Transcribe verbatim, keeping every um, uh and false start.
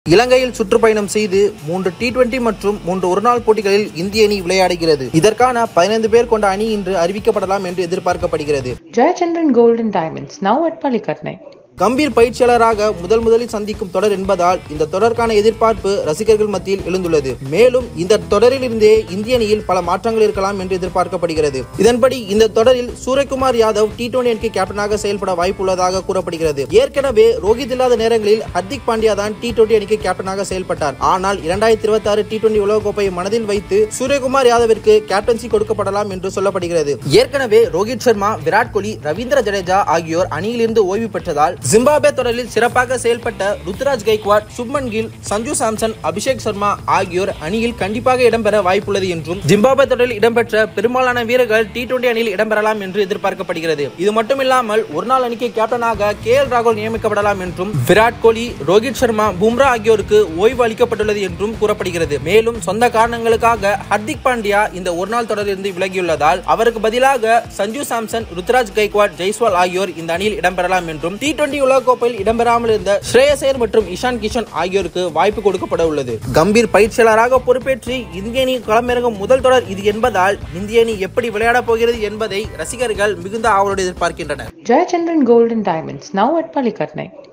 இலங்கையில் சுற்றுப்பயணம் செய்து மூன்று டி டுவெண்டி மற்றும் மூன்று ஒருநாள் போட்டிகளில் இந்திய அணி விளையாடுகிறது. இதற்கான பதினைந்து பேர் கொண்ட அணி இன்று அறிவிக்கப்படலாம் என்று எதிர்பார்க்கப்படுகிறது. Jeyachandran Gold and Diamonds now at Pallikaranai. Gambhir பயிற்சியாளராக முதல் முதலில் சந்திக்கும் தொடர் என்பதால் இந்த தொடருக்கான எதிர்பார்ப்பு ரசிகர்கள் மத்தியில் எழுந்துள்ளது. மேலும் இந்த தொடரில் இருந்தே இந்திய அணியில் பல மாற்றங்கள் இருக்கலாம் என்று எதிர்பார்க்கப்படுகிறது. இதன்படி இந்த தொடரில் சூரியகுமார் யாதவ் டி டுவெண்டி அணிக்கு கேப்டனாக செயல்பட வாய்ப்பு உள்ளதாக கூறப்படுகிறது. ஏற்கனவே ரோஹித் இல்லாத நேரங்களில் ஹர்திக் பாண்டியா தான் டி டுவெண்டி அணிக்கு கேப்டனாக செயல்பட்டார். ஆனால் இரண்டாயிரத்தி இருபத்தி ஆறு டி டுவெண்டி உலகக்கோப்பையை மனதில் வைத்து சூரியகுமார் யாதவிற்கு கேப்டன்சி கொடுக்கப்படலாம் என்று சொல்லப்படுகிறது. ஏற்கனவே ரோஹித் சர்மா, விராட் கோலி, ரவீந்திர ஜடேஜா ஆகியோர் அணியிலிருந்து ஓய்வு பெற்றதால் ஜிம்பாப்வே தொடரில் சிறப்பாக செயல்பட்ட ருத்ராஜ் கைக்வாட், சுப்மன் கில், சஞ்சு சாம்சன், அபிஷேக் சர்மா ஆகியோர் அணியில் கண்டிப்பாக இடம்பெற வாய்ப்புள்ளது என்றும் ஜிம்பாப்வே தொடரில் இடம்பெற்ற பெரும்பாலான வீரர்கள் டி டுவெண்டி அணியில் இடம்பெறலாம் என்று எதிர்பார்க்கப்படுகிறது. இது மட்டுமில்லாமல் ஒருநாள் அணிக்கு கேப்டனாக கே எல் ராகுல் நியமிக்கப்படலாம் என்றும் விராட் கோலி, ரோஹித் சர்மா, பும்ரா ஆகியோருக்கு ஓய்வு அளிக்கப்பட்டுள்ளது என்றும் கூறப்படுகிறது. மேலும் சொந்த காரணங்களுக்காக ஹர்திக் பாண்டியா இந்த ஒருநாள் தொடரிலிருந்து விலகியுள்ளதால் அவருக்கு பதிலாக சஞ்சு சாம்சன், ருத்ராஜ் கைக்வாட், ஜெய்ஸ்வால் ஆகியோர் இந்த அணியில் இடம்பெறலாம் என்றும் டி டுவெண்டி உலகக்கோப்பையில் இடம்பெறாமல் இருந்த ஸ்ரேயஸ் ஐயர் மற்றும் இஷான் கிஷன் ஆகியோருக்கு வாய்ப்பு கொடுக்கப்பட உள்ளது. கம்பீர் பயிற்சியாளராக பொறுப்பேற்று இந்திய அணி களமிறங்கும் முதல் தொடர் இது என்பதால் இந்திய அணி எப்படி விளையாடப் போகிறது என்பதை ரசிகர்கள் மிகுந்த ஆவலோடு எதிர்பார்க்கின்றனர். Jeyachandran Gold and Diamonds now at Pallikaranai.